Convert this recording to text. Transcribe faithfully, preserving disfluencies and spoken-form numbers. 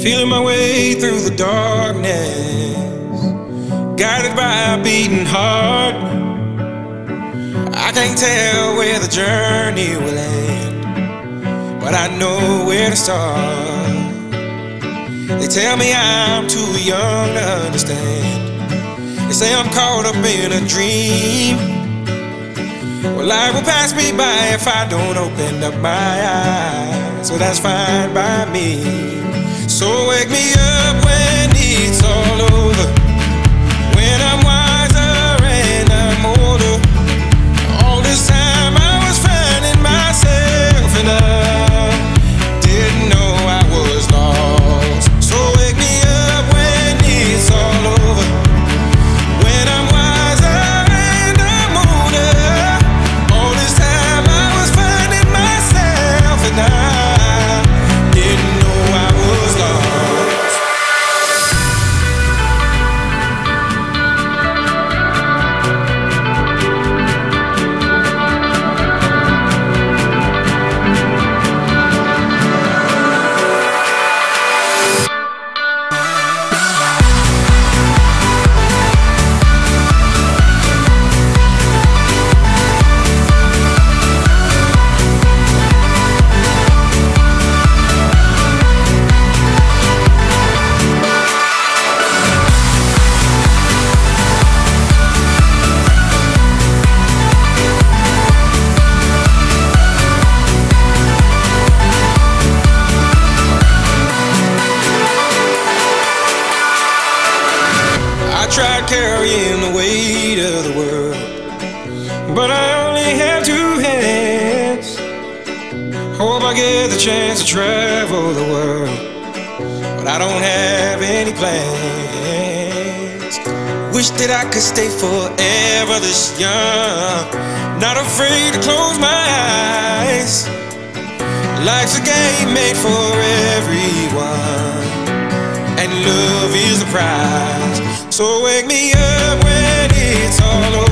Feeling my way through the darkness, guided by a beating heart. I can't tell where the journey will end, but I know where to start. They tell me I'm too young to understand. They say I'm caught up in a dream. Well, life will pass me by if I don't open up my eyes, so that's fine by me. So wake me up when it's all over, when I'm wiser and I'm older. All this time I was finding myself and I didn't know I was lost. So wake me up when it's all over, when I'm wiser and I'm older. All this time I was finding myself and I didn't know I was lost. I tried carrying the weight of the world, but I only have two hands. Hope I get the chance to travel the world, but I don't have any plans. Wish that I could stay forever this young, not afraid to close my eyes. Life's a game made for everyone, and love is the prize. So wake me up when it's all over.